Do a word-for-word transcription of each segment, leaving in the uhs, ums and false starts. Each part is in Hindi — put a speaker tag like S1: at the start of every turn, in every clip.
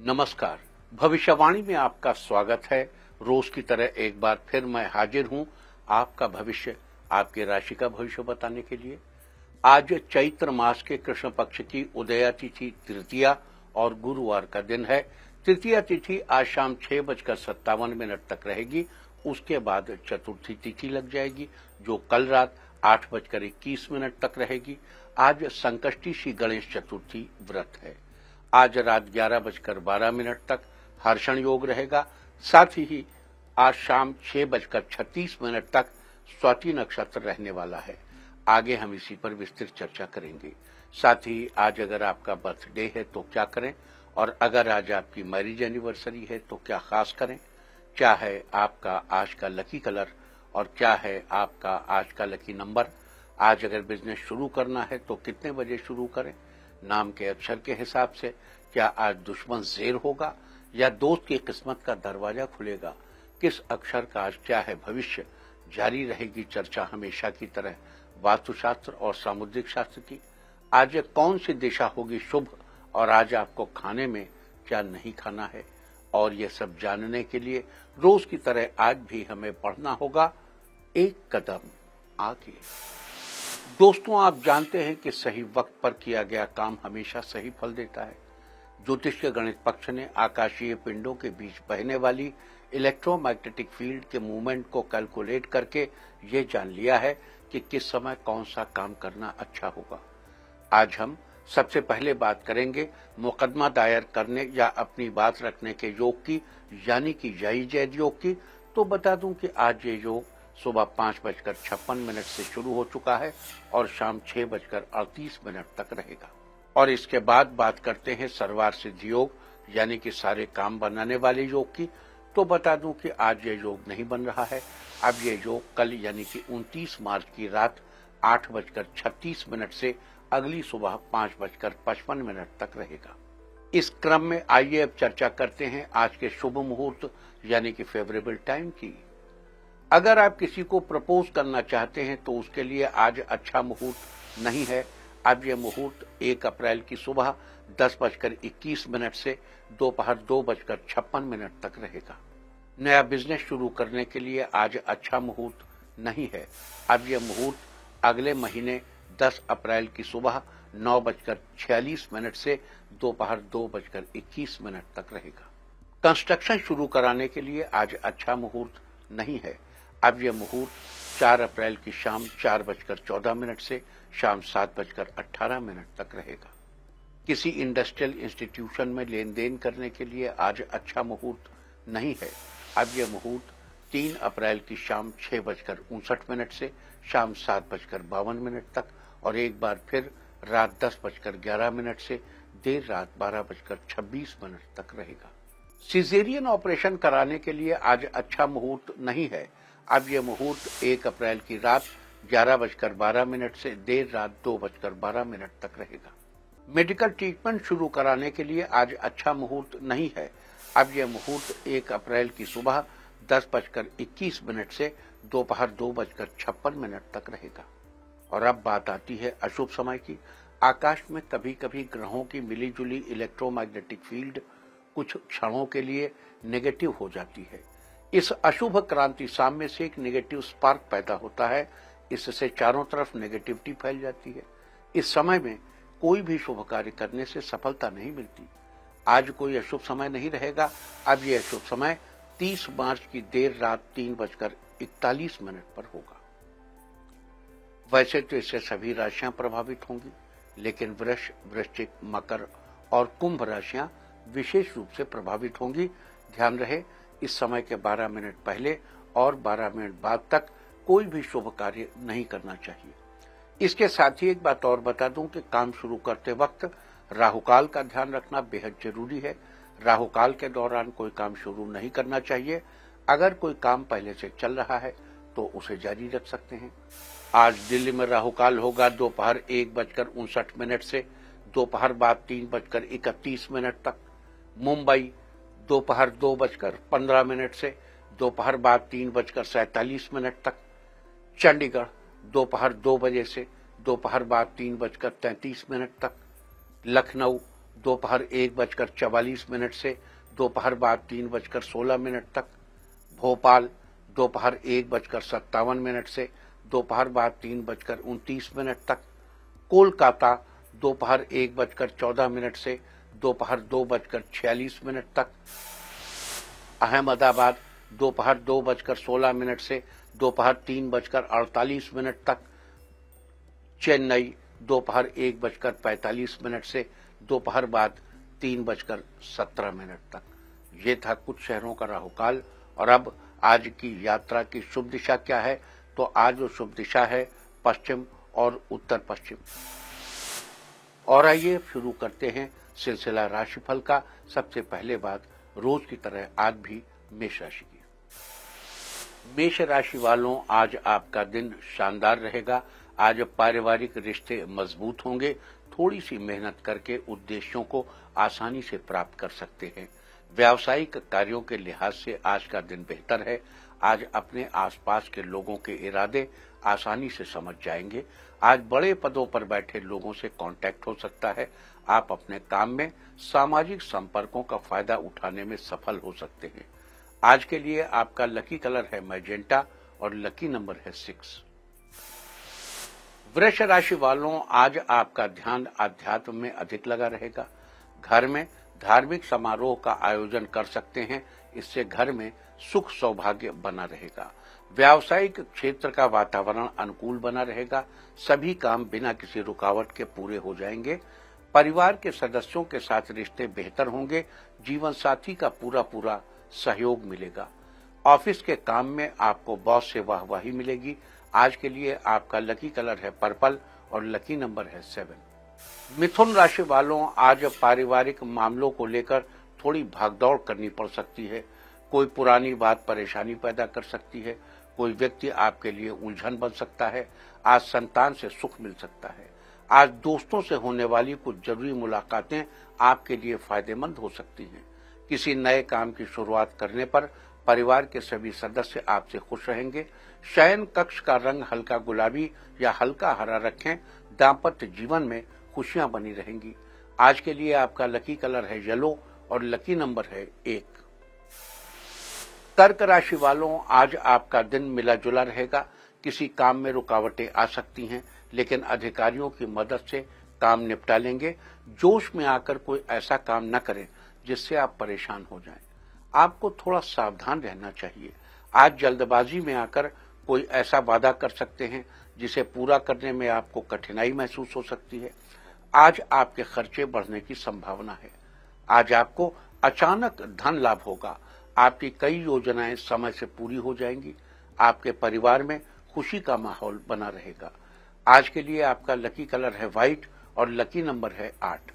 S1: नमस्कार। भविष्यवाणी में आपका स्वागत है। रोज की तरह एक बार फिर मैं हाजिर हूं आपका भविष्य, आपकी राशि का भविष्य बताने के लिए। आज चैत्र मास के कृष्ण पक्ष की उदया तिथि तृतीया और गुरुवार का दिन है। तृतीया तिथि आज शाम छह बजकर सत्तावन मिनट तक रहेगी। उसके बाद चतुर्थी तिथि लग जाएगी जो कल रात आठ बजकर इक्कीस मिनट तक रहेगी। आज संकष्टी श्री गणेश चतुर्थी व्रत है। आज रात ग्यारह बजकर बारह मिनट तक हर्षण योग रहेगा। साथ ही आज शाम छह बजकर छत्तीस मिनट तक स्वाति नक्षत्र रहने वाला है। आगे हम इसी पर विस्तृत चर्चा करेंगे। साथ ही आज अगर आपका बर्थडे है तो क्या करें, और अगर आज आपकी मैरिज एनिवर्सरी है तो क्या खास करें, क्या है आपका आज का लकी कलर और क्या है आपका आज का लकी नंबर। आज अगर बिजनेस शुरू करना है तो कितने बजे शुरू करें, नाम के अक्षर के हिसाब से क्या आज दुश्मन ज़ेर होगा या दोस्त की किस्मत का दरवाजा खुलेगा, किस अक्षर का आज क्या है भविष्य। जारी रहेगी चर्चा हमेशा की तरह वास्तुशास्त्र और सामुद्रिक शास्त्र की। आज कौन सी दिशा होगी शुभ और आज आपको खाने में क्या नहीं खाना है, और ये सब जानने के लिए रोज की तरह आज भी हमें पढ़ना होगा एक कदम आगे। दोस्तों, आप जानते हैं कि सही वक्त पर किया गया काम हमेशा सही फल देता है। ज्योतिष के गणित पक्ष ने आकाशीय पिंडों के बीच बहने वाली इलेक्ट्रोमैग्नेटिक फील्ड के मूवमेंट को कैलकुलेट करके ये जान लिया है कि किस समय कौन सा काम करना अच्छा होगा। आज हम सबसे पहले बात करेंगे मुकदमा दायर करने या अपनी बात रखने के योग की, यानी कि जय जैद योग की। तो बता दूं कि आज ये योग सुबह पांच बजकर छप्पन मिनट से शुरू हो चुका है और शाम छह बजकर अड़तीस मिनट तक रहेगा। और इसके बाद बात करते हैं सर्वार सिद्धि योग, यानी कि सारे काम बनाने वाले योग की। तो बता दूं कि आज ये योग नहीं बन रहा है। अब ये योग कल यानी कि उनतीस मार्च की रात आठ बजकर छत्तीस मिनट से अगली सुबह पांच बजकर पचपन मिनट तक रहेगा। इस क्रम में आइए अब चर्चा करते हैं आज के शुभ मुहूर्त यानी कि फेवरेबल टाइम की। अगर आप किसी को प्रपोज करना चाहते हैं तो उसके लिए आज अच्छा मुहूर्त नहीं है। अब यह मुहूर्त एक अप्रैल की सुबह दस बजकर इक्कीस मिनट से दोपहर दो बजकर छप्पन मिनट तक रहेगा। नया बिजनेस शुरू करने के लिए आज अच्छा मुहूर्त नहीं है। अब यह मुहूर्त अगले महीने दस अप्रैल की सुबह नौ बजकर छियालीस मिनट से दोपहर दो बजकर इक्कीस मिनट तक रहेगा। कंस्ट्रक्शन शुरू कराने के लिए आज अच्छा मुहूर्त नहीं है। अब यह मुहूर्त चार अप्रैल की शाम चार बजकर चौदह मिनट से शाम सात बजकर अट्ठारह मिनट तक रहेगा। किसी इंडस्ट्रियल इंस्टीट्यूशन में लेन देन करने के लिए आज अच्छा मुहूर्त नहीं है। अब यह मुहूर्त तीन अप्रैल की शाम छह बजकर उनसठ मिनट से शाम सात बजकर बावन मिनट तक और एक बार फिर रात दस बजकर ग्यारह मिनट से देर रात बारह बजकर छब्बीस मिनट तक रहेगा। सिजेरियन ऑपरेशन कराने के लिए आज अच्छा मुहूर्त नहीं है। अब यह मुहूर्त एक अप्रैल की रात ग्यारह बजकर बारह मिनट से देर रात दो बजकर बारह मिनट तक रहेगा। मेडिकल ट्रीटमेंट शुरू कराने के लिए आज अच्छा मुहूर्त नहीं है। अब यह मुहूर्त एक अप्रैल की सुबह दस बजकर इक्कीस मिनट से दोपहर दो बजकर छप्पन मिनट तक रहेगा। और अब बात आती है अशुभ समय की। आकाश में कभी कभी ग्रहों की मिलीजुली इलेक्ट्रोमैग्नेटिक फील्ड कुछ क्षणों के लिए नेगेटिव हो जाती है। इस अशुभ क्रांति साम्य से एक नेगेटिव स्पार्क पैदा होता है। इससे चारों तरफ नेगेटिविटी फैल जाती है। इस समय में कोई भी शुभ कार्य करने से सफलता नहीं मिलती। आज कोई अशुभ समय नहीं रहेगा। अब यह अशुभ समय तीस मार्च की देर रात तीन बजकर इकतालीस मिनट पर होगा। वैसे तो इससे सभी राशियां प्रभावित होंगी, लेकिन वृष, वृश्चिक, मकर और कुंभ राशियां विशेष रूप से प्रभावित होंगी। ध्यान रहे, इस समय के बारह मिनट पहले और बारह मिनट बाद तक कोई भी शुभ कार्य नहीं करना चाहिए। इसके साथ ही एक बात और बता दूं कि काम शुरू करते वक्त राहुकाल का ध्यान रखना बेहद जरूरी है। राहुकाल के दौरान कोई काम शुरू नहीं करना चाहिए। अगर कोई काम पहले से चल रहा है तो उसे जारी रख सकते हैं। आज दिल्ली में राहुकाल होगा दोपहर एक बजकर उनसठ मिनट से दोपहर बाद तीन बजकर इकतीस मिनट तक। मुंबई दोपहर दो बजकर पंद्रह मिनट से दोपहर बाद तीन बजकर सैंतालीस मिनट तक। चंडीगढ़ दोपहर दो बजे से दोपहर बाद तीन बजकर तैंतीस मिनट तक। लखनऊ दोपहर एक बजकर चवालीस मिनट से दोपहर बाद तीन बजकर सोलह मिनट तक। भोपाल दोपहर एक बजकर सत्तावन मिनट से दोपहर बाद तीन बजकर उनतीस मिनट तक। कोलकाता दोपहर एक बजकर चौदह मिनट से दोपहर दो बजकर छियालीस मिनट तक। अहमदाबाद दोपहर दो बजकर सोलह मिनट से दोपहर तीन बजकर अड़तालीस मिनट तक। चेन्नई दोपहर एक बजकर पैंतालीस मिनट से दोपहर बाद तीन बजकर सत्रह मिनट तक। ये था कुछ शहरों का राहुकाल। और अब आज की यात्रा की शुभ दिशा क्या है, तो आज जो शुभ दिशा है पश्चिम और उत्तर पश्चिम। और आइए शुरू करते हैं सिलसिला राशिफल का। सबसे पहले बात रोज की तरह आज भी मेष राशि की। मेष राशि वालों, आज आपका दिन शानदार रहेगा। आज पारिवारिक रिश्ते मजबूत होंगे। थोड़ी सी मेहनत करके उद्देश्यों को आसानी से प्राप्त कर सकते हैं। व्यावसायिक कार्यों के लिहाज से आज का दिन बेहतर है। आज अपने आसपास के लोगों के इरादे आसानी से समझ जाएंगे। आज बड़े पदों पर बैठे लोगों से कांटेक्ट हो सकता है। आप अपने काम में सामाजिक संपर्कों का फायदा उठाने में सफल हो सकते हैं। आज के लिए आपका लकी कलर है मैजेंटा और लकी नंबर है सिक्स। वृष राशि वालों, आज आपका ध्यान आध्यात्म में अधिक लगा रहेगा। घर में धार्मिक समारोह का आयोजन कर सकते हैं। इससे घर में सुख सौभाग्य बना रहेगा। व्यावसायिक क्षेत्र का वातावरण अनुकूल बना रहेगा। सभी काम बिना किसी रुकावट के पूरे हो जाएंगे। परिवार के सदस्यों के साथ रिश्ते बेहतर होंगे। जीवन साथी का पूरा पूरा सहयोग मिलेगा। ऑफिस के काम में आपको बॉस से वाहवाही मिलेगी। आज के लिए आपका लकी कलर है पर्पल और लकी नंबर है सेवन। मिथुन राशि वालों, आज पारिवारिक मामलों को लेकर थोड़ी भागदौड़ करनी पड़ सकती है। कोई पुरानी बात परेशानी पैदा कर सकती है। कोई व्यक्ति आपके लिए उलझन बन सकता है। आज संतान से सुख मिल सकता है। आज दोस्तों से होने वाली कुछ जरूरी मुलाकातें आपके लिए फायदेमंद हो सकती हैं। किसी नए काम की शुरुआत करने पर परिवार के सभी सदस्य आपसे खुश रहेंगे। शयन कक्ष का रंग हल्का गुलाबी या हल्का हरा रखें। दाम्पत्य जीवन में खुशियां बनी रहेंगी। आज के लिए आपका लकी कलर है येलो और लकी नंबर है एक। कर्क राशि वालों, आज आपका दिन मिला जुला रहेगा। किसी काम में रुकावटें आ सकती हैं, लेकिन अधिकारियों की मदद से काम निपटा लेंगे। जोश में आकर कोई ऐसा काम न करें जिससे आप परेशान हो जाएं। आपको थोड़ा सावधान रहना चाहिए। आज जल्दबाजी में आकर कोई ऐसा वादा कर सकते हैं जिसे पूरा करने में आपको कठिनाई महसूस हो सकती है। आज आपके खर्चे बढ़ने की संभावना है। आज आपको अचानक धन लाभ होगा। आपकी कई योजनाएं समय से पूरी हो जाएंगी। आपके परिवार में खुशी का माहौल बना रहेगा। आज के लिए आपका लकी कलर है व्हाइट और लकी नंबर है आठ।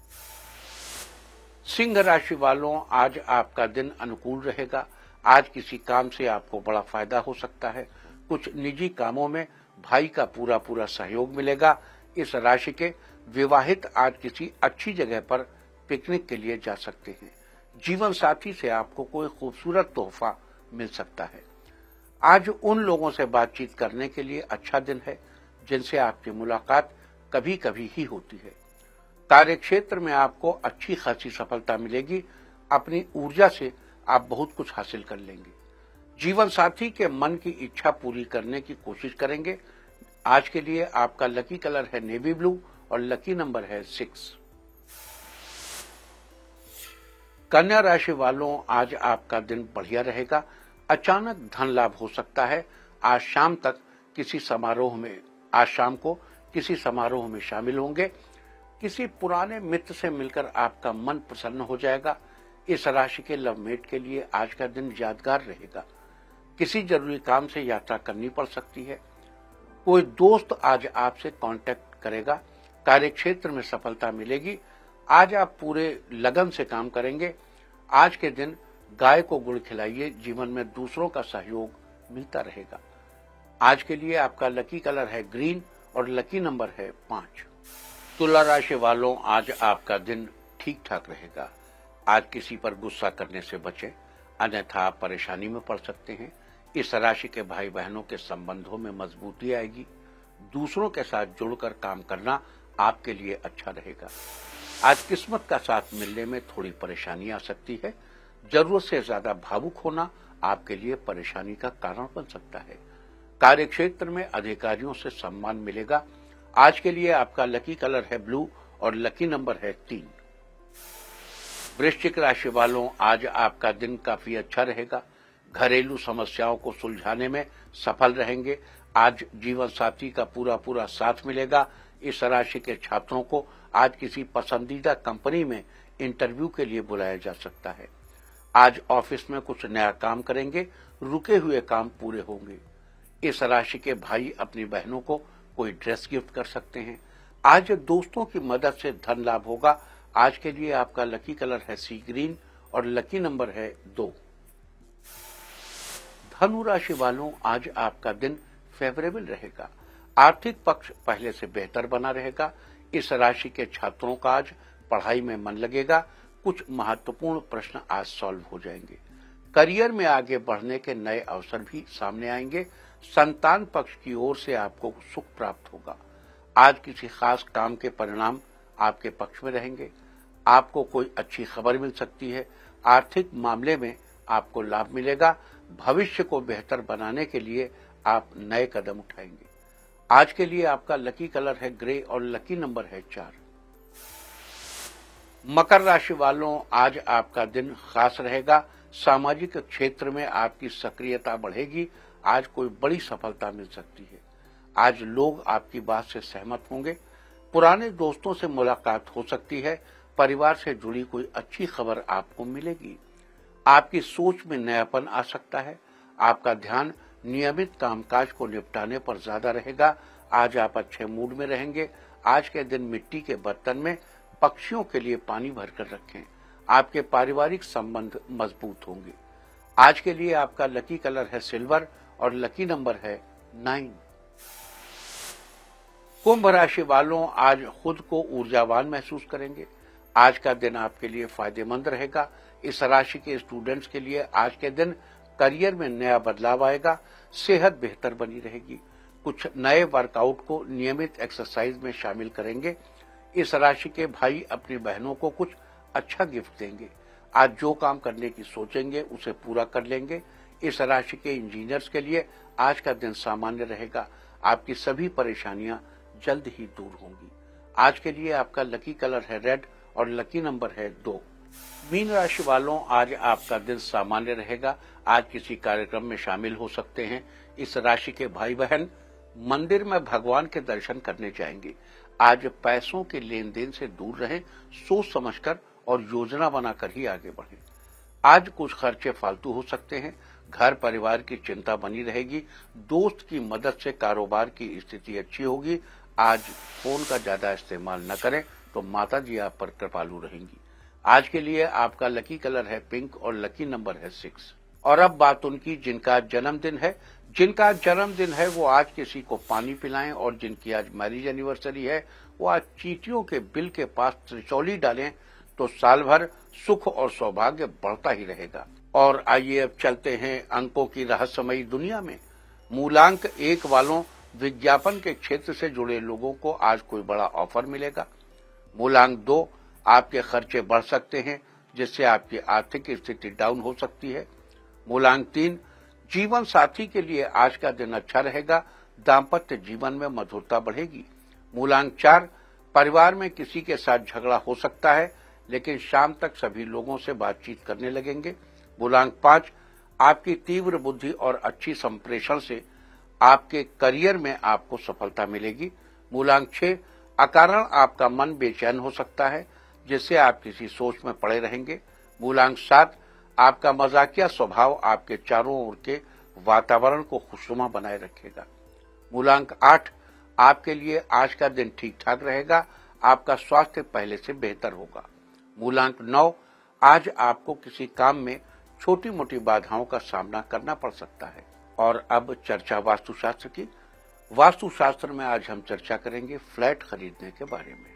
S1: सिंह राशि वालों, आज आपका दिन अनुकूल रहेगा। आज किसी काम से आपको बड़ा फायदा हो सकता है। कुछ निजी कामों में भाई का पूरा पूरा सहयोग मिलेगा। इस राशि के विवाहित आज किसी अच्छी जगह पर पिकनिक के लिए जा सकते हैं। जीवन साथी से आपको कोई खूबसूरत तोहफा मिल सकता है। आज उन लोगों से बातचीत करने के लिए अच्छा दिन है जिनसे आपकी मुलाकात कभी कभी ही होती है। कार्यक्षेत्र में आपको अच्छी खासी सफलता मिलेगी। अपनी ऊर्जा से आप बहुत कुछ हासिल कर लेंगे। जीवन साथी के मन की इच्छा पूरी करने की कोशिश करेंगे। आज के लिए आपका लकी कलर है नेवी ब्लू और लकी नंबर है सिक्स। कन्या राशि वालों, आज आपका दिन बढ़िया रहेगा। अचानक धन लाभ हो सकता है। आज शाम तक किसी समारोह में आज शाम को किसी समारोह में शामिल होंगे। किसी पुराने मित्र से मिलकर आपका मन प्रसन्न हो जाएगा। इस राशि के लवमेट के लिए आज का दिन यादगार रहेगा। किसी जरूरी काम से यात्रा करनी पड़ सकती है। कोई दोस्त आज आपसे कांटेक्ट करेगा। कार्यक्षेत्र में सफलता मिलेगी। आज आप पूरे लगन से काम करेंगे। आज के दिन गाय को गुड़ खिलाइए। जीवन में दूसरों का सहयोग मिलता रहेगा। आज के लिए आपका लकी कलर है ग्रीन और लकी नंबर है पांच। तुला राशि वालों, आज आपका दिन ठीक ठाक रहेगा। आज किसी पर गुस्सा करने से बचें, अन्यथा आप परेशानी में पड़ सकते हैं। इस राशि के भाई बहनों के संबंधों में मजबूती आएगी। दूसरों के साथ जुड़कर काम करना आपके लिए अच्छा रहेगा। आज किस्मत का साथ मिलने में थोड़ी परेशानी आ सकती है। जरूरत से ज्यादा भावुक होना आपके लिए परेशानी का कारण बन सकता है। कार्य क्षेत्र में अधिकारियों से सम्मान मिलेगा। आज के लिए आपका लकी कलर है ब्लू और लकी नंबर है तीन। वृश्चिक राशि वालों, आज आपका दिन काफी अच्छा रहेगा। घरेलू समस्याओं को सुलझाने में सफल रहेंगे। आज जीवन साथी का पूरा पूरा साथ मिलेगा। इस राशि के छात्रों को आज किसी पसंदीदा कंपनी में इंटरव्यू के लिए बुलाया जा सकता है। आज ऑफिस में कुछ नया काम करेंगे। रुके हुए काम पूरे होंगे। इस राशि के भाई अपनी बहनों को कोई ड्रेस गिफ्ट कर सकते हैं। आज दोस्तों की मदद से धन लाभ होगा। आज के लिए आपका लकी कलर है सी ग्रीन और लकी नंबर है दो। धनु राशि वालों, आज आपका दिन फेवरेबल रहेगा। आर्थिक पक्ष पहले से बेहतर बना रहेगा। इस राशि के छात्रों का आज पढ़ाई में मन लगेगा। कुछ महत्वपूर्ण प्रश्न आज सॉल्व हो जाएंगे। करियर में आगे बढ़ने के नए अवसर भी सामने आएंगे। संतान पक्ष की ओर से आपको सुख प्राप्त होगा। आज किसी खास काम के परिणाम आपके पक्ष में रहेंगे। आपको कोई अच्छी खबर मिल सकती है। आर्थिक मामले में आपको लाभ मिलेगा। भविष्य को बेहतर बनाने के लिए आप नए कदम उठाएंगे। आज के लिए आपका लकी कलर है ग्रे और लकी नंबर है चार। मकर राशि वालों, आज आपका दिन खास रहेगा। सामाजिक क्षेत्र में आपकी सक्रियता बढ़ेगी। आज कोई बड़ी सफलता मिल सकती है। आज लोग आपकी बात से सहमत होंगे। पुराने दोस्तों से मुलाकात हो सकती है। परिवार से जुड़ी कोई अच्छी खबर आपको मिलेगी। आपकी सोच में नयापन आ सकता है। आपका ध्यान नियमित कामकाज को निपटाने पर ज्यादा रहेगा। आज आप अच्छे मूड में रहेंगे। आज के दिन मिट्टी के बर्तन में पक्षियों के लिए पानी भरकर रखें। आपके पारिवारिक संबंध मजबूत होंगे। आज के लिए आपका लकी कलर है सिल्वर और लकी नंबर है नाइन। कुंभ राशि वालों, आज खुद को ऊर्जावान महसूस करेंगे। आज का दिन आपके लिए फायदेमंद रहेगा। इस राशि के स्टूडेंट्स के लिए आज के दिन करियर में नया बदलाव आएगा। सेहत बेहतर बनी रहेगी। कुछ नए वर्कआउट को नियमित एक्सरसाइज में शामिल करेंगे। इस राशि के भाई अपनी बहनों को कुछ अच्छा गिफ्ट देंगे। आज जो काम करने की सोचेंगे उसे पूरा कर लेंगे। इस राशि के इंजीनियर्स के लिए आज का दिन सामान्य रहेगा। आपकी सभी परेशानियां जल्द ही दूर होंगी। आज के लिए आपका लकी कलर है रेड और लकी नंबर है दो। मीन राशि वालों, आज आपका दिन सामान्य रहेगा। आज किसी कार्यक्रम में शामिल हो सकते हैं। इस राशि के भाई बहन मंदिर में भगवान के दर्शन करने जाएंगे। आज पैसों के लेन देन से दूर रहें। सोच समझकर और योजना बनाकर ही आगे बढ़ें। आज कुछ खर्चे फालतू हो सकते हैं। घर परिवार की चिंता बनी रहेगी। दोस्त की मदद से कारोबार की स्थिति अच्छी होगी। आज फोन का ज्यादा इस्तेमाल न करें तो माता जी आप पर कृपालु रहेंगी। आज के लिए आपका लकी कलर है पिंक और लकी नंबर है सिक्स। और अब बात उनकी जिनका जन्मदिन है। जिनका जन्मदिन है वो आज किसी को पानी पिलाएं और जिनकी आज मैरिज एनिवर्सरी है वो आज चींटियों के बिल के पास त्रिचौली डालें तो साल भर सुख और सौभाग्य बढ़ता ही रहेगा। और आइए अब चलते हैं अंकों की रहस्यमयी दुनिया में। मूलांक एक वालों, विज्ञापन के क्षेत्र से जुड़े लोगों को आज कोई बड़ा ऑफर मिलेगा। मूलांक दो, आपके खर्चे बढ़ सकते हैं जिससे आपकी आर्थिक स्थिति डाउन हो सकती है। मूलांक तीन, जीवन साथी के लिए आज का दिन अच्छा रहेगा। दाम्पत्य जीवन में मधुरता बढ़ेगी। मूलांक चार, परिवार में किसी के साथ झगड़ा हो सकता है लेकिन शाम तक सभी लोगों से बातचीत करने लगेंगे। मूलांक पांच, आपकी तीव्र बुद्धि और अच्छी संप्रेषण से आपके करियर में आपको सफलता मिलेगी। मूलांक छह, अकारण आपका मन बेचैन हो सकता है जिससे आप किसी सोच में पड़े रहेंगे। मूलांक सात, आपका मजाकिया स्वभाव आपके चारों ओर के वातावरण को खुशनुमा बनाए रखेगा। मूलांक आठ, आपके लिए आज का दिन ठीक ठाक रहेगा। आपका स्वास्थ्य पहले से बेहतर होगा। मूलांक नौ, आज आपको किसी काम में छोटी मोटी बाधाओं का सामना करना पड़ सकता है। और अब चर्चा वास्तुशास्त्र की। वास्तुशास्त्र में आज हम चर्चा करेंगे फ्लैट खरीदने के बारे में।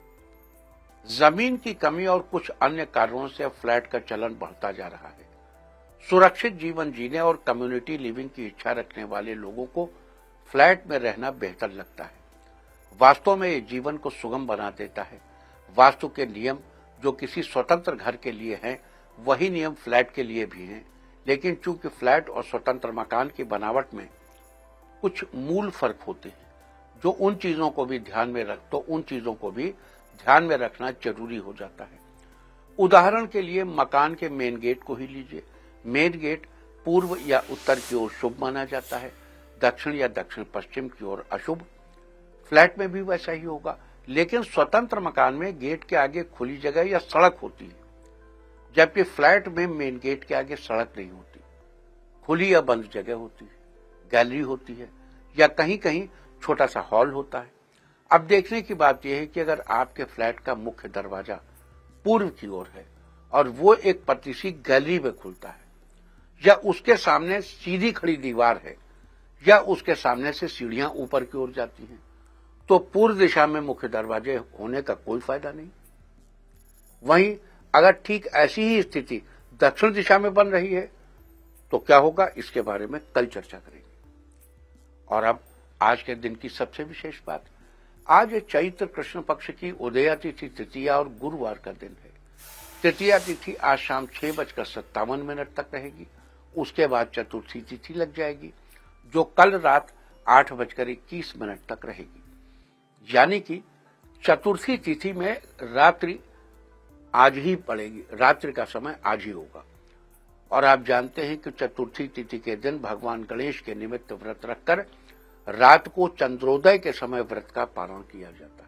S1: जमीन की कमी और कुछ अन्य कारणों से फ्लैट का चलन बढ़ता जा रहा है। सुरक्षित जीवन जीने और कम्युनिटी लिविंग की इच्छा रखने वाले लोगों को फ्लैट में रहना बेहतर लगता है। वास्तव में ये जीवन को सुगम बना देता है। वास्तु के नियम जो किसी स्वतंत्र घर के लिए हैं, वही नियम फ्लैट के लिए भी हैं, लेकिन चूंकि फ्लैट और स्वतंत्र मकान की बनावट में कुछ मूल फर्क होते हैं, जो उन चीजों को भी ध्यान में रख तो उन चीजों को भी ध्यान में रखना जरूरी हो जाता है। उदाहरण के लिए मकान के मेन गेट को ही लीजिए। मेन गेट पूर्व या उत्तर की ओर शुभ माना जाता है, दक्षिण या दक्षिण पश्चिम की ओर अशुभ। फ्लैट में भी वैसा ही होगा, लेकिन स्वतंत्र मकान में गेट के आगे खुली जगह या सड़क होती है, जबकि फ्लैट में मेन गेट के आगे सड़क नहीं होती, खुली या बंद जगह होती है, गैलरी होती है या कहीं कहीं छोटा सा हॉल होता है। अब देखने की बात यह है कि अगर आपके फ्लैट का मुख्य दरवाजा पूर्व की ओर है और वो एक पतली सी गैलरी में खुलता है, या उसके सामने सीधी खड़ी दीवार है, या उसके सामने से सीढ़ियां ऊपर की ओर जाती हैं, तो पूर्व दिशा में मुख्य दरवाजे होने का कोई फायदा नहीं। वहीं अगर ठीक ऐसी ही स्थिति दक्षिण दिशा में बन रही है तो क्या होगा, इसके बारे में कल चर्चा करेंगे। और अब आज के दिन की सबसे विशेष बात, आज चैत्र कृष्ण पक्ष की उदया तिथि तृतीया और गुरुवार का दिन है। तृतीया तिथि आज शाम छह बजकर सत्तावन मिनट तक रहेगी। उसके बाद चतुर्थी तिथि लग जाएगी, जो कल रात आठ बजकर इक्कीस मिनट तक रहेगी। यानी कि चतुर्थी तिथि में रात्रि आज ही पड़ेगी, रात्रि का समय आज ही होगा। और आप जानते हैं कि चतुर्थी तिथि के दिन भगवान गणेश के निमित्त व्रत रखकर रात को चंद्रोदय के समय व्रत का पारण किया जाता है।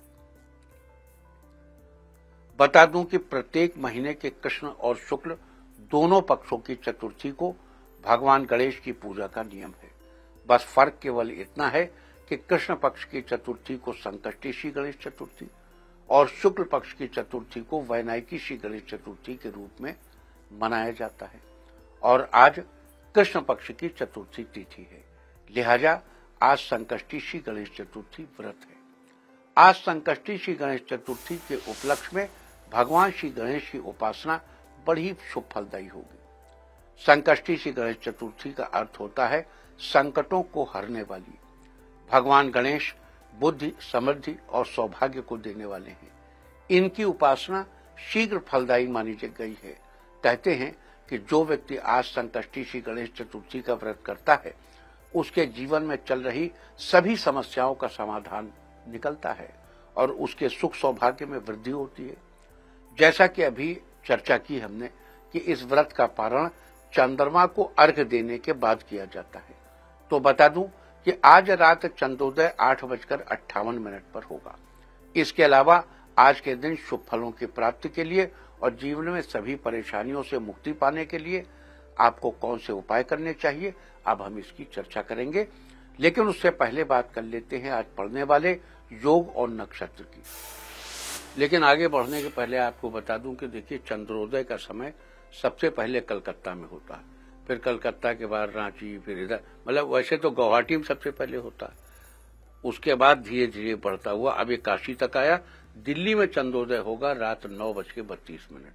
S1: बता दूं कि प्रत्येक महीने के कृष्ण और शुक्ल दोनों पक्षों की चतुर्थी को भगवान गणेश की पूजा का नियम है। बस फर्क केवल इतना है कि कृष्ण पक्ष की चतुर्थी को संकष्टी गणेश चतुर्थी और शुक्ल पक्ष की चतुर्थी को वैनायकी गणेश चतुर्थी के रूप में मनाया जाता है। और आज कृष्ण पक्ष की चतुर्थी तिथि है, लिहाजा आज संकष्टी गणेश चतुर्थी व्रत है। आज संकष्टी गणेश चतुर्थी के उपलक्ष्य में भगवान श्री गणेश की उपासना बड़ी शुभ फलदायी होगी। संकष्टी गणेश चतुर्थी का अर्थ होता है संकटों को हरने वाली। भगवान गणेश बुद्धि, समृद्धि और सौभाग्य को देने वाले हैं। इनकी उपासना शीघ्र फलदायी मानी गई है। कहते हैं कि जो व्यक्ति आज संकष्टी गणेश चतुर्थी का व्रत करता है, उसके जीवन में चल रही सभी समस्याओं का समाधान निकलता है और उसके सुख सौभाग्य में वृद्धि होती है। जैसा कि अभी चर्चा की हमने कि इस व्रत का पारण चंद्रमा को अर्घ्य देने के बाद किया जाता है, तो बता दूं कि आज रात चंद्रोदय आठ बजकर अट्ठावन मिनट पर होगा। इसके अलावा आज के दिन शुभ फलों की प्राप्ति के लिए और जीवन में सभी परेशानियों से मुक्ति पाने के लिए आपको कौन से उपाय करने चाहिए, अब हम इसकी चर्चा करेंगे। लेकिन उससे पहले बात कर लेते हैं आज पढ़ने वाले योग और नक्षत्र की। लेकिन आगे बढ़ने के पहले आपको बता दूं कि देखिए, चंद्रोदय का समय सबसे पहले कलकत्ता में होता है, फिर कलकत्ता के बाद रांची, फिर इधर, मतलब वैसे तो गुवाहाटी में सबसे पहले होता है। उसके बाद धीरे धीरे बढ़ता हुआ अब ये काशी तक आया। दिल्ली में चंद्रोदय होगा रात नौ बज के बत्तीस मिनट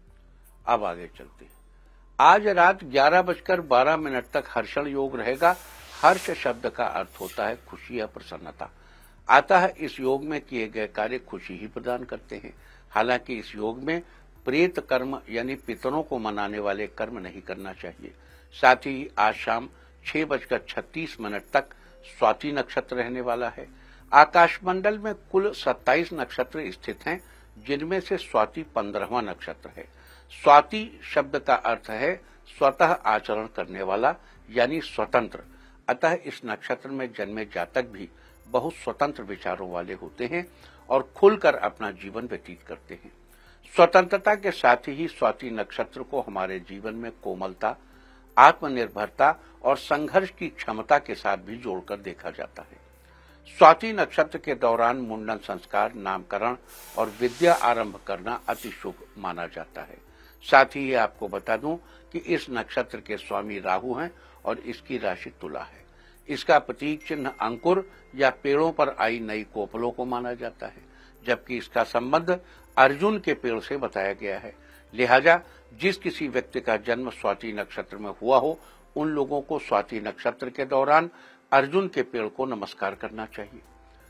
S1: पे। अब आगे चलते हैं। आज रात ग्यारह बजकर बारह मिनट तक हर्षण योग रहेगा। हर्ष शब्द का अर्थ होता है खुशी या प्रसन्नता। आता है इस योग में किए गए कार्य खुशी ही प्रदान करते हैं। हालांकि इस योग में प्रेत कर्म यानी पितरों को मनाने वाले कर्म नहीं करना चाहिए। साथ ही आज शाम छह बजकर छत्तीस मिनट तक स्वाति नक्षत्र रहने वाला है। आकाशमंडल में कुल सत्ताईस नक्षत्र स्थित हैं, जिनमें से स्वाति पंद्रहवां नक्षत्र है। स्वाति शब्द का अर्थ है स्वतः आचरण करने वाला यानी स्वतंत्र। अतः इस नक्षत्र में जन्मे जातक भी बहुत स्वतंत्र विचारों वाले होते हैं और खुलकर अपना जीवन व्यतीत करते हैं। स्वतंत्रता के साथ ही स्वाति नक्षत्र को हमारे जीवन में कोमलता, आत्मनिर्भरता और संघर्ष की क्षमता के साथ भी जोड़कर देखा जाता है। स्वाति नक्षत्र के दौरान मुंडन संस्कार, नामकरण और विद्या आरंभ करना अति शुभ माना जाता है। साथ ही आपको बता दूं कि इस नक्षत्र के स्वामी राहु हैं और इसकी राशि तुला है। इसका प्रतीक चिन्ह अंकुर या पेड़ों पर आई नई कोपलों को माना जाता है, जबकि इसका संबंध अर्जुन के पेड़ से बताया गया है। लिहाजा जिस किसी व्यक्ति का जन्म स्वाति नक्षत्र में हुआ हो, उन लोगों को स्वाति नक्षत्र के दौरान अर्जुन के पेड़ को नमस्कार करना चाहिए।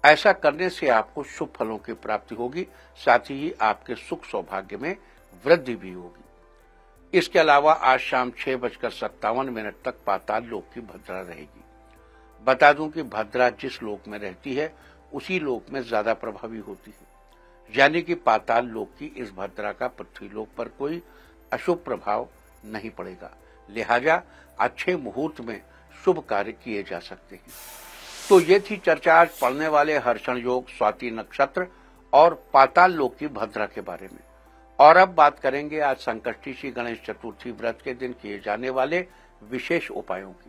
S1: ऐसा करने से आपको शुभ फलों की प्राप्ति होगी, साथ ही आपके सुख सौभाग्य में वृद्धि भी होगी। इसके अलावा आज शाम छह बजकर सत्तावन मिनट तक पाताल लोक की भद्रा रहेगी। बता दूं कि भद्रा जिस लोक में रहती है उसी लोक में ज्यादा प्रभावी होती है, यानी कि पाताल लोक की इस भद्रा का पृथ्वी लोक पर कोई अशुभ प्रभाव नहीं पड़ेगा। लिहाजा अच्छे मुहूर्त में शुभ कार्य किए जा सकते हैं। तो ये थी चर्चा आज पड़ने वाले हर्षण योग, स्वाति नक्षत्र और पाताल लोक की भद्रा के बारे में। और अब बात करेंगे आज संकष्टी श्री गणेश चतुर्थी व्रत के दिन किए जाने वाले विशेष उपायों की।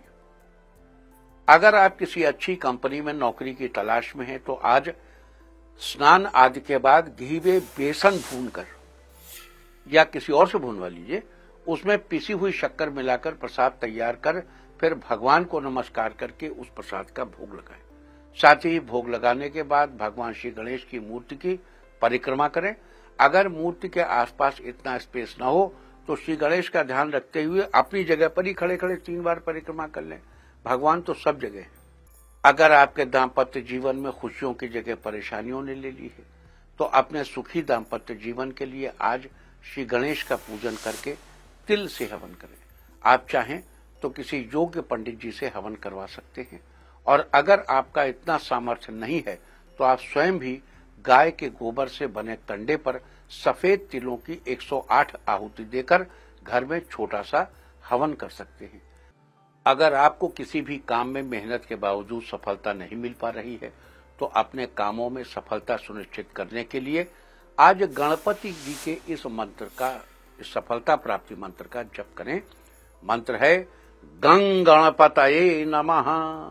S1: अगर आप किसी अच्छी कंपनी में नौकरी की तलाश में हैं तो आज स्नान आदि के बाद घी में बेसन भूनकर या किसी और से भूनवा लीजिए, उसमें पिसी हुई शक्कर मिलाकर प्रसाद तैयार कर फिर भगवान को नमस्कार करके उस प्रसाद का भोग लगाएं। साथ ही भोग लगाने के बाद भगवान श्री गणेश की मूर्ति की परिक्रमा करें। अगर मूर्ति के आसपास इतना स्पेस न हो तो श्री गणेश का ध्यान रखते हुए अपनी जगह पर ही खड़े खड़े तीन बार परिक्रमा कर लें। भगवान तो सब जगह है। अगर आपके दाम्पत्य जीवन में खुशियों की जगह परेशानियों ने ले ली है तो अपने सुखी दाम्पत्य जीवन के लिए आज श्री गणेश का पूजन करके तिल से हवन करें। आप चाहें तो किसी योग्य पंडित जी से हवन करवा सकते हैं, और अगर आपका इतना सामर्थ्य नहीं है तो आप स्वयं भी गाय के गोबर से बने कंडे पर सफेद तिलों की एक सौ आठ आहुति देकर घर में छोटा सा हवन कर सकते हैं। अगर आपको किसी भी काम में मेहनत के बावजूद सफलता नहीं मिल पा रही है तो अपने कामों में सफलता सुनिश्चित करने के लिए आज गणपति जी के इस मंत्र का, इस सफलता प्राप्ति मंत्र का जप करें। मंत्र है गं गणपतये नमः,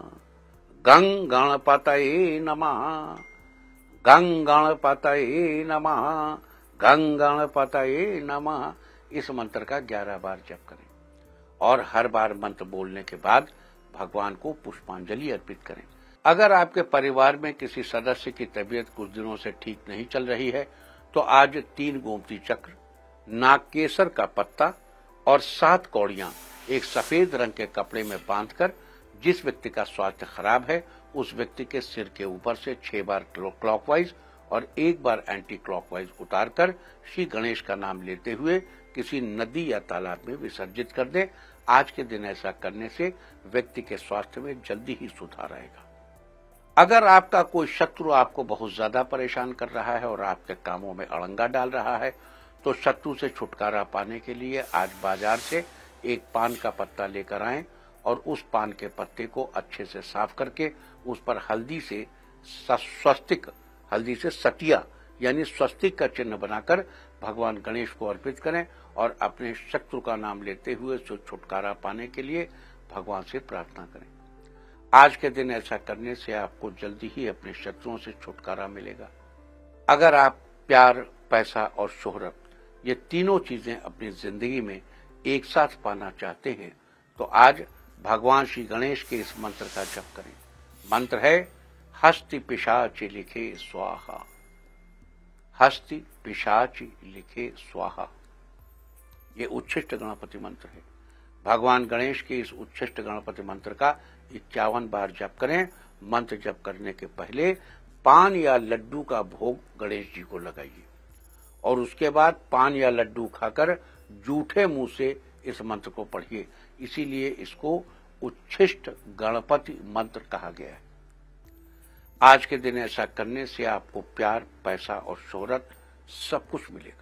S1: गं गणपतये नमः, गं गणपतये नमः, गं गणपतये नमः। इस मंत्र का ग्यारह बार जप करें और हर बार मंत्र बोलने के बाद भगवान को पुष्पांजलि अर्पित करें। अगर आपके परिवार में किसी सदस्य की तबीयत कुछ दिनों से ठीक नहीं चल रही है तो आज तीन गोमती चक्र, नागकेसर का पत्ता और सात कौड़ियां एक सफेद रंग के कपड़े में बांधकर जिस व्यक्ति का स्वास्थ्य खराब है उस व्यक्ति के सिर के ऊपर से छह बार क्लॉकवाइज और एक बार एंटी क्लॉकवाइज उतारकर श्री गणेश का नाम लेते हुए किसी नदी या तालाब में विसर्जित कर दें। आज के दिन ऐसा करने से व्यक्ति के स्वास्थ्य में जल्दी ही सुधार आएगा। अगर आपका कोई शत्रु आपको बहुत ज्यादा परेशान कर रहा है और आपके कामों में अड़ंगा डाल रहा है तो शत्रु से छुटकारा पाने के लिए आज बाजार से एक पान का पत्ता लेकर आएं और उस पान के पत्ते को अच्छे से साफ करके उस पर हल्दी से स्वस्तिक, हल्दी से सतिया यानी स्वस्तिक का चिन्ह बनाकर भगवान गणेश को अर्पित करें और अपने शत्रु का नाम लेते हुए छुटकारा पाने के लिए भगवान से प्रार्थना करें। आज के दिन ऐसा करने से आपको जल्दी ही अपने शत्रुओं से छुटकारा मिलेगा। अगर आप प्यार, पैसा और शोहरत ये तीनों चीजें अपनी जिंदगी में एक साथ पाना चाहते हैं तो आज भगवान श्री गणेश के इस मंत्र का जप करें। मंत्र है हस्ति पिशाची लिखे स्वाहा, हस्ति पिशाची लिखे स्वाहा। ये उच्छिष्ट गणपति मंत्र है। भगवान गणेश के इस उच्छिष्ट गणपति मंत्र का इक्यावन बार जप करें। मंत्र जप करने के पहले पान या लड्डू का भोग गणेश जी को लगाइए और उसके बाद पान या लड्डू खाकर जूठे मुंह से इस मंत्र को पढ़िए। इसीलिए इसको उच्छिष्ट गणपति मंत्र कहा गया है। आज के दिन ऐसा करने से आपको प्यार, पैसा और शोहरत सब कुछ मिलेगा।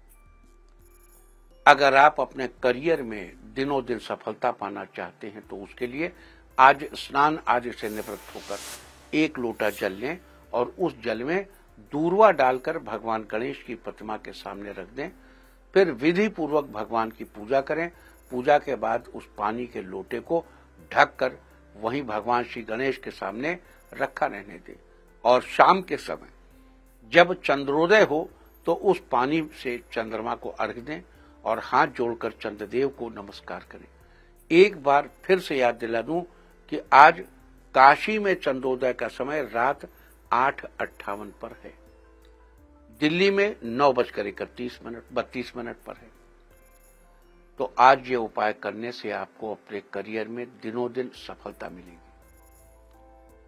S1: अगर आप अपने करियर में दिनों दिन सफलता पाना चाहते हैं तो उसके लिए आज स्नान आदि से निवृत्त होकर एक लोटा जल लें और उस जल में दूर्वा डालकर भगवान गणेश की प्रतिमा के सामने रख दें। फिर विधि पूर्वक भगवान की पूजा करें। पूजा के बाद उस पानी के लोटे को ढककर वहीं भगवान श्री गणेश के सामने रखा रहने दें और शाम के समय जब चंद्रोदय हो तो उस पानी से चंद्रमा को अर्घ्य दें और हाथ जोड़कर चंद्रदेव को नमस्कार करें। एक बार फिर से याद दिला दूं कि आज काशी में चंद्रोदय का समय रात आठ अट्ठावन पर है, दिल्ली में नौ बजकर इकतीस मिनट बत्तीस मिनट पर है। तो आज ये उपाय करने से आपको अपने करियर में दिनों दिन सफलता मिलेगी।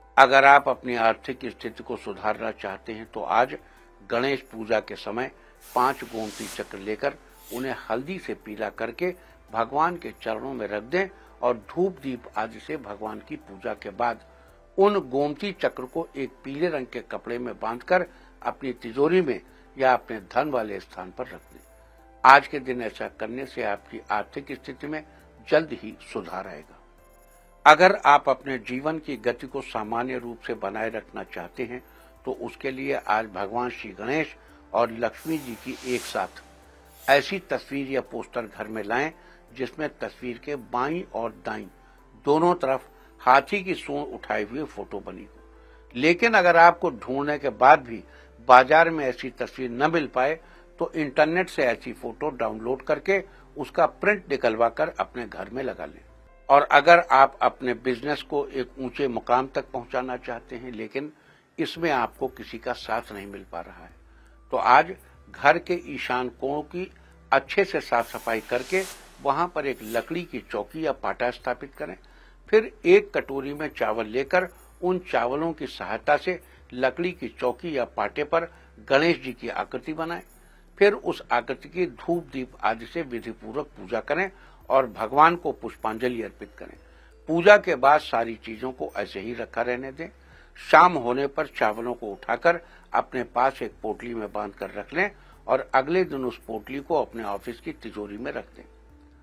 S1: अगर आप अपनी आर्थिक स्थिति को सुधारना चाहते हैं तो आज गणेश पूजा के समय पांच गोमती चक्र लेकर उन्हें हल्दी से पीला करके भगवान के चरणों में रख दें और धूप दीप आदि से भगवान की पूजा के बाद उन गोमती चक्र को एक पीले रंग के कपड़े में बांधकर अपनी तिजोरी में या अपने धन वाले स्थान पर रख दें। आज के दिन ऐसा करने से आपकी आर्थिक स्थिति में जल्द ही सुधार आएगा। अगर आप अपने जीवन की गति को सामान्य रूप से बनाए रखना चाहते हैं तो उसके लिए आज भगवान श्री गणेश और लक्ष्मी जी की एक साथ ऐसी तस्वीर या पोस्टर घर में लाएं जिसमें तस्वीर के बाईं और दाईं दोनों तरफ हाथी की सूंड उठाई हुई फोटो बनी हो। लेकिन अगर आपको ढूंढने के बाद भी बाजार में ऐसी तस्वीर न मिल पाए तो इंटरनेट से ऐसी फोटो डाउनलोड करके उसका प्रिंट निकलवा कर अपने घर में लगा लें। और अगर आप अपने बिजनेस को एक ऊंचे मुकाम तक पहुंचाना चाहते हैं लेकिन इसमें आपको किसी का साथ नहीं मिल पा रहा है तो आज घर के ईशान कोण की अच्छे से साफ सफाई करके वहां पर एक लकड़ी की चौकी या पाटा स्थापित करें। फिर एक कटोरी में चावल लेकर उन चावलों की सहायता से लकड़ी की चौकी या पाटे पर गणेश जी की आकृति बनाएं। फिर उस आकृति की धूप दीप आदि से विधिपूर्वक पूजा करें और भगवान को पुष्पांजलि अर्पित करें। पूजा के बाद सारी चीजों को ऐसे ही रखा रहने दें। शाम होने पर चावलों को उठाकर अपने पास एक पोटली में बांधकर रख लें और अगले दिन उस पोटली को अपने ऑफिस की तिजोरी में रख दें।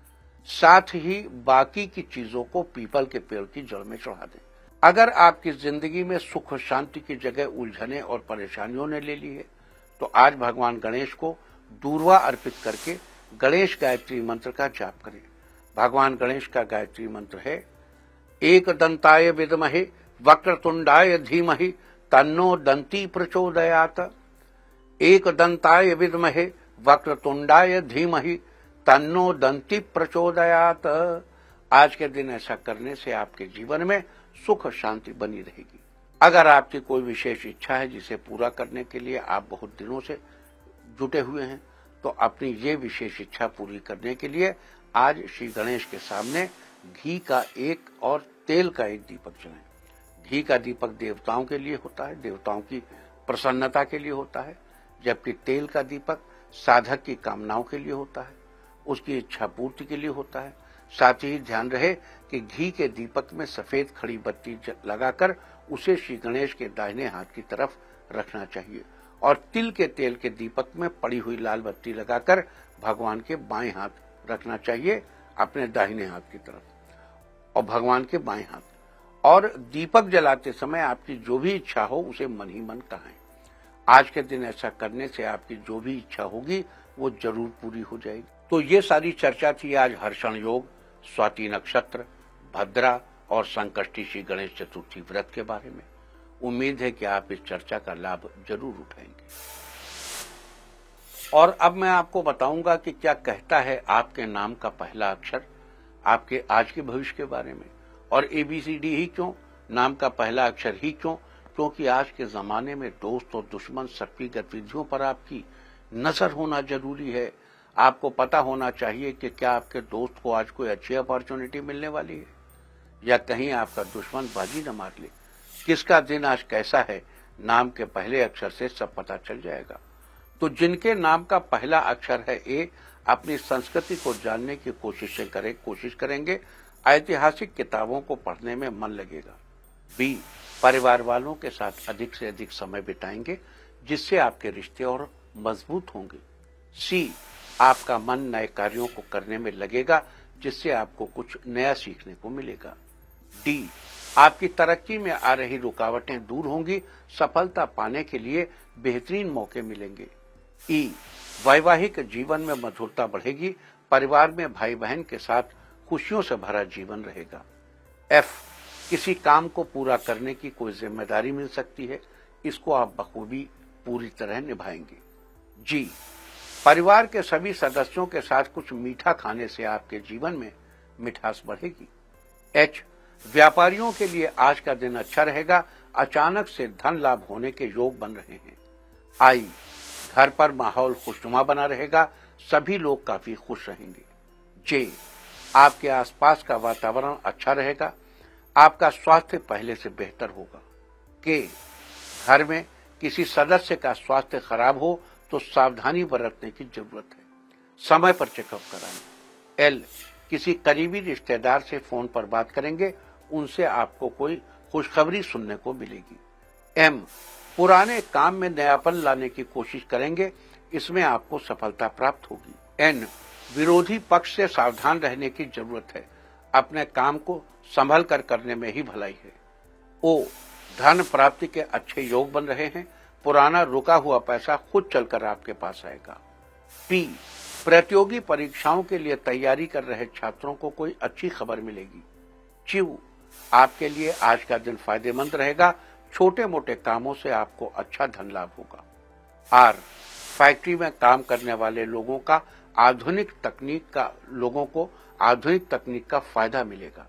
S1: साथ ही बाकी की चीजों को पीपल के पेड़ की जड़ में चढ़ा दें। अगर आपकी जिंदगी में सुख शांति की जगह उलझने और परेशानियों ने ले ली है तो आज भगवान गणेश को दूर्वा अर्पित करके गणेश गायत्री मंत्र का जाप करें। भगवान गणेश का गायत्री मंत्र है एक दंताय विद्महे वक्रतुंडाय धीमहि तन्नो दंती प्रचोदयात। एक दंताय विद्महे वक्रतुंडाय धीमहि तन्नो दंती प्रचोदयात। आज के दिन ऐसा करने से आपके जीवन में सुख शांति बनी रहेगी। अगर आपकी कोई विशेष इच्छा है जिसे पूरा करने के लिए आप बहुत दिनों से जुटे हुए हैं तो अपनी ये विशेष इच्छा पूरी करने के लिए आज श्री गणेश के सामने घी का एक और तेल का एक दीपक जलाएं। घी का दीपक देवताओं के लिए होता है, देवताओं की प्रसन्नता के लिए होता है, जबकि तेल का दीपक साधक की कामनाओं के लिए होता है, उसकी इच्छा पूर्ति के लिए होता है। साथ ही ध्यान रहे कि घी के दीपक में सफेद खड़ी बत्ती लगाकर उसे श्री गणेश के दाहिने हाथ की तरफ रखना चाहिए और तिल के तेल के दीपक में पड़ी हुई लाल बत्ती लगाकर भगवान के बाएं हाथ रखना चाहिए, अपने दाहिने हाथ की तरफ और भगवान के बाएं हाथ। और दीपक जलाते समय आपकी जो भी इच्छा हो उसे मन ही मन कहें। आज के दिन ऐसा करने से आपकी जो भी इच्छा होगी वो जरूर पूरी हो जाएगी। तो ये सारी चर्चा थी आज हर्षण योग, स्वाति नक्षत्र, भद्रा और संकष्टी श्री गणेश चतुर्थी व्रत के बारे में। उम्मीद है कि आप इस चर्चा का लाभ जरूर उठाएंगे। और अब मैं आपको बताऊंगा कि क्या कहता है आपके नाम का पहला अक्षर आपके आज के भविष्य के बारे में। और एबीसीडी ही क्यों, नाम का पहला अक्षर ही क्यों? क्योंकि आज के जमाने में दोस्त और दुश्मन सबकी गतिविधियों पर आपकी नजर होना जरूरी है। आपको पता होना चाहिए कि क्या आपके दोस्त को आज कोई अच्छी अपॉर्चुनिटी मिलने वाली है या कहीं आपका दुश्मन बाजी न मार ले। किसका दिन आज कैसा है, नाम के पहले अक्षर से सब पता चल जाएगा। तो जिनके नाम का पहला अक्षर है ए, अपनी संस्कृति को जानने की कोशिशें करें कोशिश करेंगे, ऐतिहासिक किताबों को पढ़ने में मन लगेगा। बी, परिवार वालों के साथ अधिक से अधिक समय बिताएंगे जिससे आपके रिश्ते और मजबूत होंगे। सी, आपका मन नए कार्यों को करने में लगेगा जिससे आपको कुछ नया सीखने को मिलेगा। डी, आपकी तरक्की में आ रही रुकावटें दूर होंगी, सफलता पाने के लिए बेहतरीन मौके मिलेंगे। ई, वैवाहिक जीवन में मधुरता बढ़ेगी, परिवार में भाई बहन के साथ खुशियों से भरा जीवन रहेगा। एफ, किसी काम को पूरा करने की कोई जिम्मेदारी मिल सकती है, इसको आप बखूबी पूरी तरह निभाएंगे। जी, परिवार के सभी सदस्यों के साथ कुछ मीठा खाने से आपके जीवन में मिठास बढ़ेगी। एच, व्यापारियों के लिए आज का दिन अच्छा रहेगा, अचानक से धन लाभ होने के योग बन रहे हैं। आई, घर पर माहौल खुशनुमा बना रहेगा, सभी लोग काफी खुश रहेंगे। जे, आपके आसपास का वातावरण अच्छा रहेगा, आपका स्वास्थ्य पहले से बेहतर होगा। के घर में किसी सदस्य का स्वास्थ्य खराब हो तो सावधानी बरतने की जरूरत है, समय पर चेकअप कराएं। एल किसी करीबी रिश्तेदार से फोन पर बात करेंगे, उनसे आपको कोई खुशखबरी सुनने को मिलेगी। एम पुराने काम में नयापन लाने की कोशिश करेंगे, इसमें आपको सफलता प्राप्त होगी। एन विरोधी पक्ष से सावधान रहने की जरूरत है, अपने काम को संभल कर करने में ही भलाई है। ओ धन प्राप्ति के अच्छे योग बन रहे हैं, पुराना रुका हुआ पैसा खुद चलकर आपके पास आएगा। पी प्रतियोगी परीक्षाओं के लिए तैयारी कर रहे छात्रों को कोई अच्छी खबर मिलेगी। क्यू आपके लिए आज का दिन फायदेमंद रहेगा, छोटे मोटे कामों से आपको अच्छा धन लाभ होगा। आर फैक्ट्री में काम करने वाले लोगों का आधुनिक तकनीक का लोगों को आधुनिक तकनीक का फायदा मिलेगा।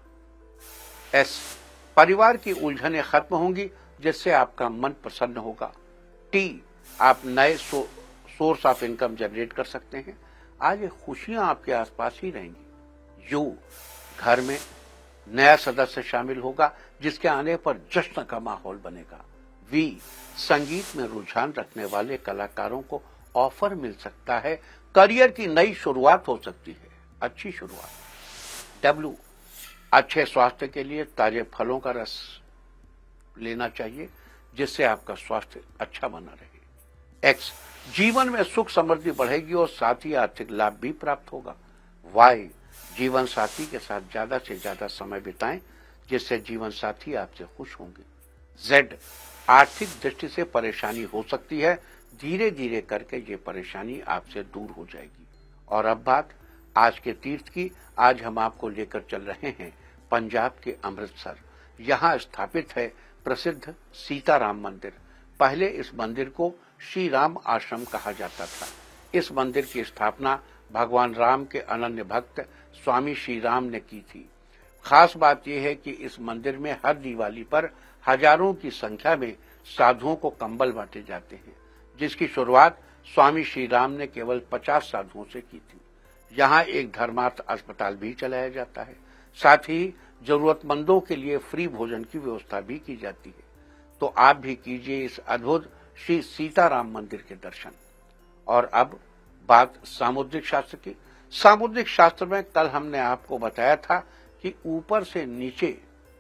S1: एस परिवार की उलझनें खत्म होंगी, जिससे आपका मन प्रसन्न होगा। टी आप नए so, source of income generate कर सकते हैं, आज ये खुशियां आपके आसपास ही रहेंगी। यू घर में नया सदस्य शामिल होगा, जिसके आने पर जश्न का माहौल बनेगा। वी संगीत में रुझान रखने वाले कलाकारों को ऑफर मिल सकता है, करियर की नई शुरुआत हो सकती है, अच्छी शुरुआत। डब्ल्यू अच्छे स्वास्थ्य के लिए ताजे फलों का रस लेना चाहिए, जिससे आपका स्वास्थ्य अच्छा बना रहे। एक्स जीवन में सुख समृद्धि बढ़ेगी और साथ ही आर्थिक लाभ भी प्राप्त होगा। वाई जीवन साथी के साथ ज्यादा से ज्यादा समय बिताएं, जिससे जीवन साथी आपसे खुश होंगे। जेड आर्थिक दृष्टि से परेशानी हो सकती है, धीरे धीरे करके ये परेशानी आपसे दूर हो जाएगी। और अब बात आज के तीर्थ की। आज हम आपको लेकर चल रहे हैं पंजाब के अमृतसर। यहाँ स्थापित है प्रसिद्ध सीताराम मंदिर। पहले इस मंदिर को श्री राम आश्रम कहा जाता था। इस मंदिर की स्थापना भगवान राम के अनन्य भक्त स्वामी श्री राम ने की थी। खास बात यह है कि इस मंदिर में हर दिवाली पर हजारों की संख्या में साधुओं को कंबल बांटे जाते हैं, जिसकी शुरुआत स्वामी श्री राम ने केवल पचास साधुओं से की थी। यहाँ एक धर्मार्थ अस्पताल भी चलाया जाता है, साथ ही जरूरतमंदों के लिए फ्री भोजन की व्यवस्था भी की जाती है। तो आप भी कीजिए इस अद्भुत श्री सीताराम मंदिर के दर्शन। और अब बात सामुद्रिक शास्त्र की। सामुद्रिक शास्त्र में कल हमने आपको बताया था कि ऊपर से नीचे,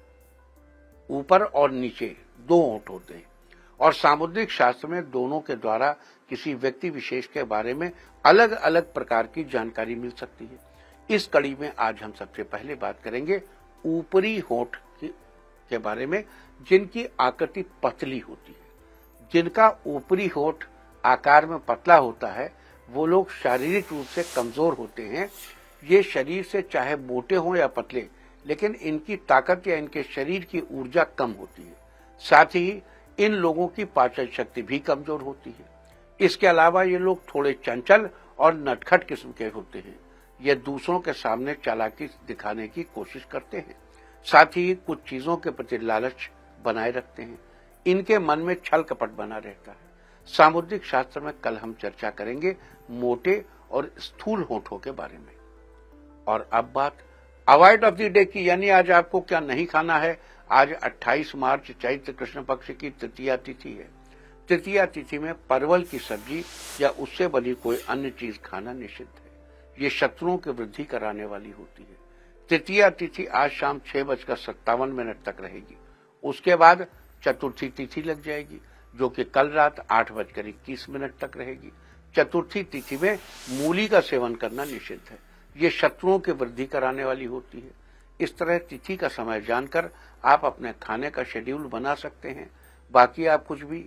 S1: ऊपर और नीचे दो होंठ होते हैं, और सामुद्रिक शास्त्र में दोनों के द्वारा किसी व्यक्ति विशेष के बारे में अलग अलग प्रकार की जानकारी मिल सकती है। इस कड़ी में आज हम सबसे पहले बात करेंगे ऊपरी होंठ के बारे में, जिनकी आकृति पतली होती है। जिनका ऊपरी होंठ आकार में पतला होता है, वो लोग शारीरिक रूप से कमजोर होते हैं। ये शरीर से चाहे मोटे हों या पतले, लेकिन इनकी ताकत या इनके शरीर की ऊर्जा कम होती है। साथ ही इन लोगों की पाचन शक्ति भी कमजोर होती है। इसके अलावा ये लोग थोड़े चंचल और नटखट किस्म के होते हैं। ये दूसरों के सामने चालाकी दिखाने की कोशिश करते हैं, साथ ही कुछ चीजों के प्रति लालच बनाए रखते हैं। इनके मन में छल कपट बना रहता है। सामुद्रिक शास्त्र में कल हम चर्चा करेंगे मोटे और स्थूल होठों के बारे में। और अब बात अवॉइड ऑफ द डे की, यानी आज आपको क्या नहीं खाना है। आज अट्ठाईस मार्च चैत्र कृष्ण पक्ष की तृतीया तिथि है। तृतीया तिथि में परवल की सब्जी या उससे बनी कोई अन्य चीज खाना निषिद्ध है। ये शत्रुओं की वृद्धि कराने वाली होती है। तृतीया तिथि आज शाम छह बजकर सत्तावन मिनट तक रहेगी। उसके बाद चतुर्थी तिथि लग जाएगी, जो कि कल रात आठ बजकर इक्कीस मिनट तक रहेगी। चतुर्थी तिथि में मूली का सेवन करना निषिद्ध है। ये शत्रुओं की वृद्धि कराने वाली होती है। इस तरह तिथि का समय जानकर आप अपने खाने का शेड्यूल बना सकते हैं। बाकी आप कुछ भी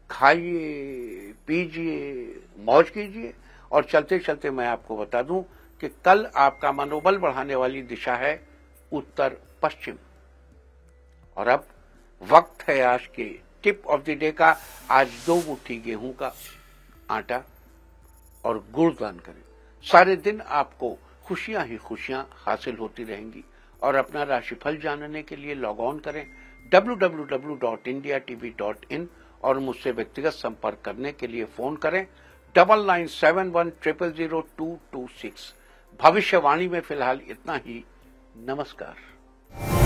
S1: खाइए, पीजिए, मौज कीजिए। और चलते चलते मैं आपको बता दूं कि कल आपका मनोबल बढ़ाने वाली दिशा है उत्तर पश्चिम। और अब वक्त है आज के टिप ऑफ द डे का। आज दो मुट्ठी गेहूं का आटा और गुड़ दान करें। सारे दिन आपको खुशियां ही खुशियां हासिल होती रहेंगी। और अपना राशिफल जानने के लिए लॉग ऑन करें W W W dot India TV dot in और मुझसे व्यक्तिगत संपर्क करने के लिए फोन करें double nine seven one triple zero two two six. भविष्यवाणी में फिलहाल इतना ही। नमस्कार।